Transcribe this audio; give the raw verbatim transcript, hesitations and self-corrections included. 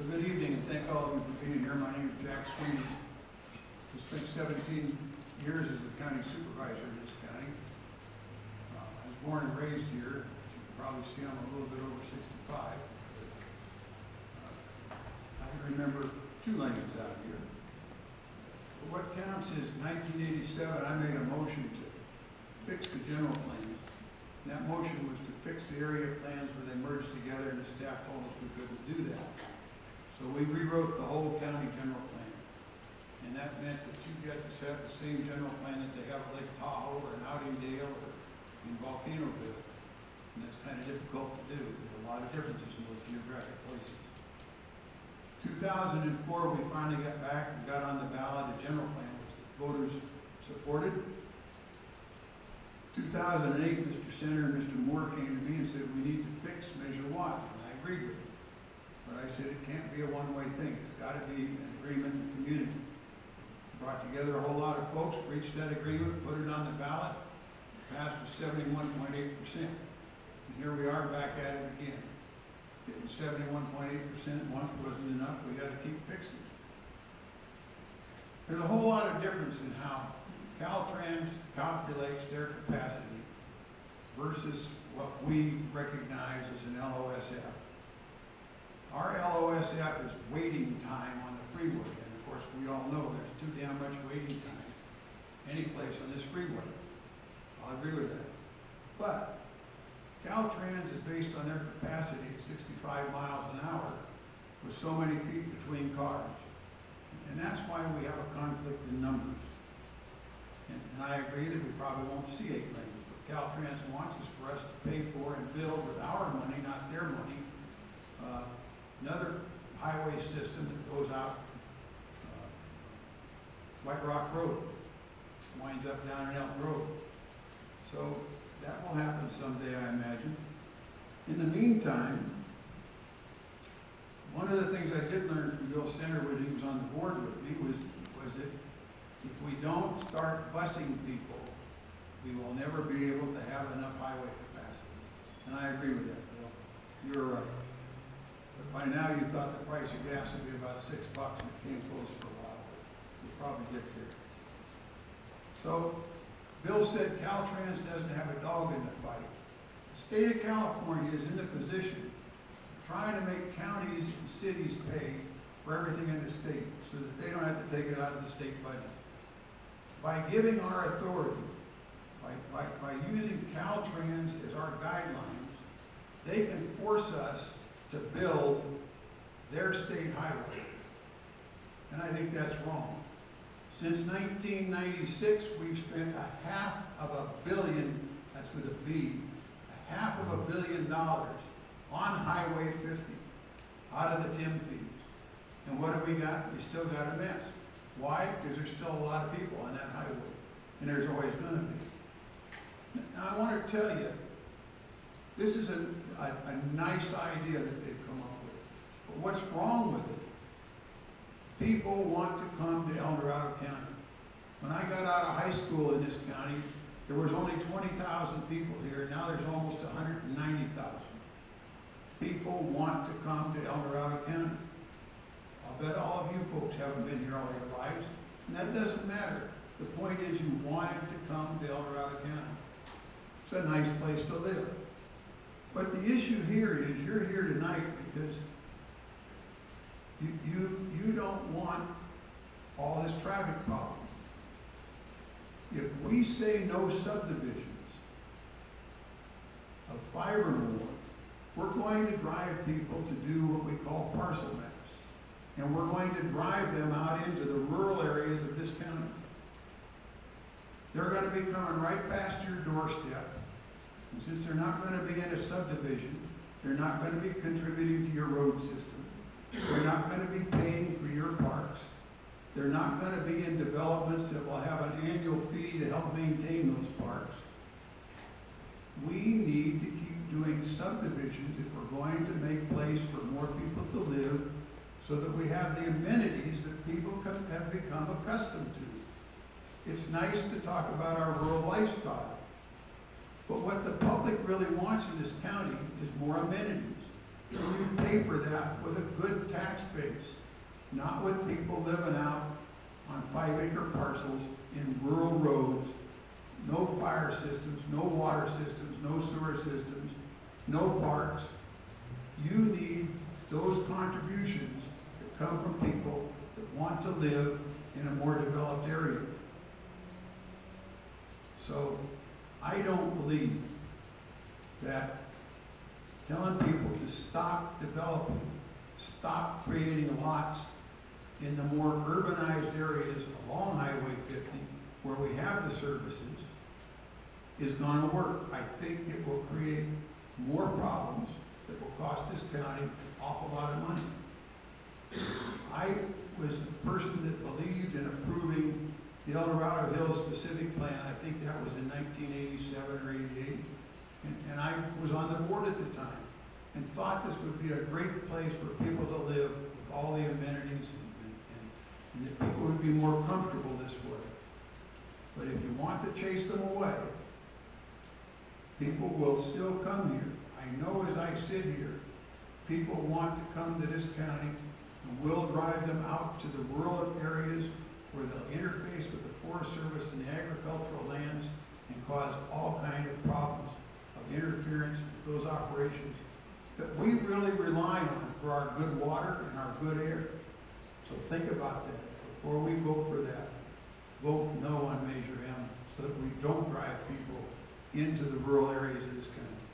So good evening, and thank all of you for being here. My name is Jack Sweeney. I spent seventeen years as the county supervisor in this county. Uh, I was born and raised here. As you can probably see, I'm a little bit over sixty-five. Uh, I remember two lanes out here. But what counts is nineteen eighty-seven, I made a motion to fix the general plans. And that motion was to fix the area plans where they merged together, and the staff told us we couldn't do that. So we rewrote the whole county general plan. And that meant that you get to set the same general plan that they have at Lake Tahoe or in Outingdale or in Volcanoville. And that's kind of difficult to do. There's a lot of differences in those geographic places. two thousand four, we finally got back and got on the ballot a general plan which the voters supported. two thousand eight, Mister Senator and Mister Moore came to me and said, we need to fix Measure one, and I agreed with him. But I said, it can't be a one-way thing. It's got to be an agreement in the community. Brought together a whole lot of folks, reached that agreement, put it on the ballot, passed with seventy-one point eight percent. And here we are back at it again. Getting seventy-one point eight percent once wasn't enough, we got to keep fixing it. There's a whole lot of difference in how Caltrans calculates their capacity versus what we recognize as an L O S F. Our L O S F is waiting time on the freeway, and of course we all know there's too damn much waiting time any place on this freeway. I'll agree with that. But Caltrans is based on their capacity at sixty-five miles an hour with so many feet between cars. And that's why we have a conflict in numbers. And, and I agree that we probably won't see eight lanes. What Caltrans wants is for us to pay for and build with our money, not their money, uh, another highway system that goes out uh, White Rock Road, winds up down an Elk Road. So that will happen someday, I imagine. In the meantime, one of the things I did learn from Bill Center when he was on the board with me was, was that if we don't start busing people, we will never be able to have enough highway capacity. And I agree with that, Bill. You're right. But by now you thought the price of gas would be about six bucks, and it came close for a while, but we'll probably get there. So Bill said Caltrans doesn't have a dog in the fight. The state of California is in the position of trying to make counties and cities pay for everything in the state so that they don't have to take it out of the state budget. By giving our authority, by, by, by using Caltrans as our guidelines, they can force us to build their state highway. And I think that's wrong. Since nineteen ninety-six, we've spent a half of a billion, that's with a B, a half of a billion dollars on Highway fifty out of the T I M fees. And what have we got? We still got a mess. Why? Because there's still a lot of people on that highway, and there's always going to be. Now I want to tell you, this is a, a, a nice idea that they've come up with. But what's wrong with it? People want to come to El Dorado County. When I got out of high school in this county, there was only twenty thousand people here. Now there's almost one hundred ninety thousand. People want to come to El Dorado County. I'll bet all of you folks haven't been here all your lives, and that doesn't matter. The point is you wanted to come to El Dorado County. It's a nice place to live. But the issue here is you're here tonight because you, you, you don't want all this traffic problem. If we say no subdivisions of five or more, we're going to drive people to do what we call parcel maps. And we're going to drive them out into the rural areas of this county. They're going to be coming right past your doorstep. And since they're not going to be in a subdivision, they're not going to be contributing to your road system. They're not going to be paying for your parks. They're not going to be in developments that will have an annual fee to help maintain those parks. We need to keep doing subdivisions if we're going to make place for more people to live so that we have the amenities that people have become accustomed to. It's nice to talk about our rural lifestyle. But what the public really wants in this county is more amenities. And you pay for that with a good tax base, not with people living out on five acre parcels in rural roads, no fire systems, no water systems, no sewer systems, no parks. You need those contributions that come from people that want to live in a more developed area. So I don't believe that telling people to stop developing, stop creating lots in the more urbanized areas along Highway fifty, where we have the services, is going to work. I think it will create more problems that will cost this county an awful lot of money. I was the person that believed in approving the El Dorado Hills specific plan. I think that was in nineteen eighty-seven or eighty-eight. And, and I was on the board at the time and thought this would be a great place for people to live with all the amenities, and, and, and that people would be more comfortable this way. But if you want to chase them away, people will still come here. I know as I sit here, people want to come to this county, and we'll drive them out to the rural areas where they'll interface with the Forest Service and the agricultural lands and cause all kinds of problems of interference with those operations that we really rely on for our good water and our good air. So think about that. Before we vote for that, vote no on Measure M so that we don't drive people into the rural areas of this county.